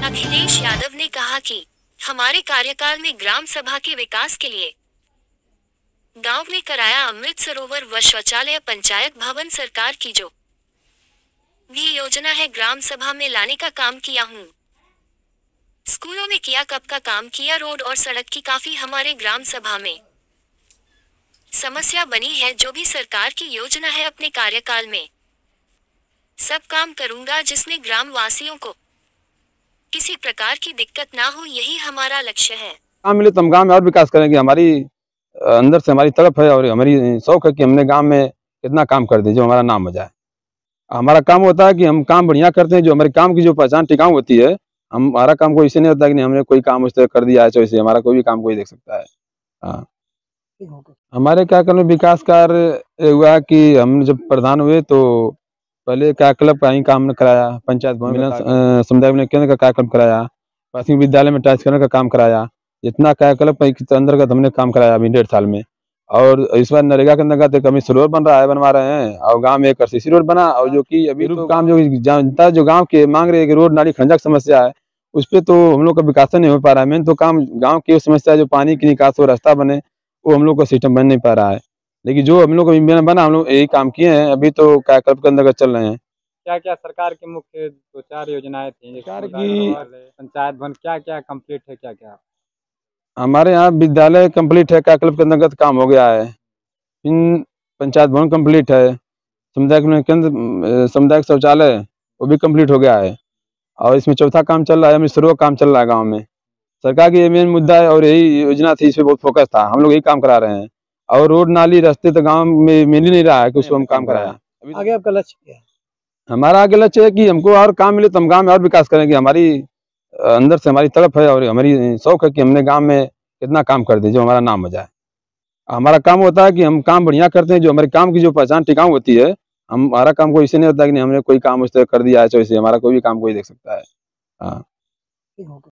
अखिलेश यादव ने कहा कि हमारे कार्यकाल में ग्राम सभा के विकास के लिए गांव में कराया अमृत सरोवर व शौचालय, पंचायत भवन, सरकार की जो भी योजना है ग्राम सभा में लाने का काम किया हूँ। स्कूलों में किया, कब का काम किया, रोड और सड़क की काफी हमारे ग्राम सभा में समस्या बनी है। जो भी सरकार की योजना है अपने कार्यकाल में सब काम करूंगा जिसमें ग्राम वासियों को किसी प्रकार की दिक्कत ना हो, यही हमारा लक्ष्य है। काम मिले तो हम गाँव में और विकास करेंगे। हमारी अंदर से हमारी तड़प है और हमारी शौक है कि हमने गांव में कितना काम कर दिया जो हमारा नाम हो जाए। हमारा काम होता है कि हम काम बढ़िया करते हैं, जो हमारे काम की जो पहचान टिकाऊ होती है। हमारा काम कोई इससे नहीं होता कि नहीं हमने कोई काम उस तरह कर दिया है, तो इससे हमारा कोई भी काम कोई देख सकता है। हाँ, हमारे क्या करने विकास कार्य हुआ कि हम जब प्रधान हुए तो पहले क्या क्लब का ही काम कराया, पंचायत भवन समुदाय में केंद्र का कार्यक्रम कराया, प्राथमिक विद्यालय में टाइल्स करने का काम कराया। जितना कार्यक्रम के अंतर्गत हमने काम कराया अभी 1.5 साल में। और इस बार नरेगा के अंतर्गत एक अभी रोड बन रहा है, बनवा रहे हैं। और गांव में एक RCC रोड बना, और जो कि अभी तो काम जो जनता जो गांव के मांग रही है कि रोड नाली खंडक समस्या है, उस पर तो हम लोग का विकास नहीं हो पा रहा है। मेन तो काम गाँव की समस्या जो पानी की निकास हो, रास्ता बने, वो हम लोग का सिस्टम बन नहीं पा रहा है। लेकिन जो हम लोग को बना, हम लोग यही काम किए हैं। अभी तो कार्यक्रम के अंतर्गत चल रहे हैं। क्या क्या सरकार की मुख्य 2-4 योजनाएं थी सरकार की? पंचायत भवन क्या क्या कंप्लीट है, क्या क्या? हमारे यहाँ विद्यालय कंप्लीट है, क्लब के अंतर्गत काम हो गया है। इन पंचायत भवन कंप्लीट है, समुदाय केंद्र, सामुदायिक शौचालय वो भी कंप्लीट हो गया है। और इसमें चौथा काम चल रहा है, अमृत सरोवर काम चल रहा है गाँव में। सरकार की ये मेन मुद्दा है और यही योजना थी, इस पर बहुत फोकस था। हम लोग यही काम करा रहे हैं। और रोड नाली रास्ते तो गाँव में मिल ही नहीं रहा है कि उसको हम काम कराया। आगे आपका लक्ष्य क्या है? हमारा आगे लक्ष्य है कि हमको और काम मिले तो हम गाँव में और विकास करेंगे। हमारी अंदर से हमारी तड़प है और हमारी शौक है कि हमने गाँव में कितना काम कर दिया जो हमारा नाम हो जाए। हमारा काम होता है कि हम काम बढ़िया करते हैं, जो हमारे काम की जो पहचान टिकाऊ होती है। हमारा काम कोई इससे नहीं होता कि नहीं हमने कोई काम उस तरह कर दिया है, तो इससे हमारा कोई भी काम कोई देख सकता है। हाँ।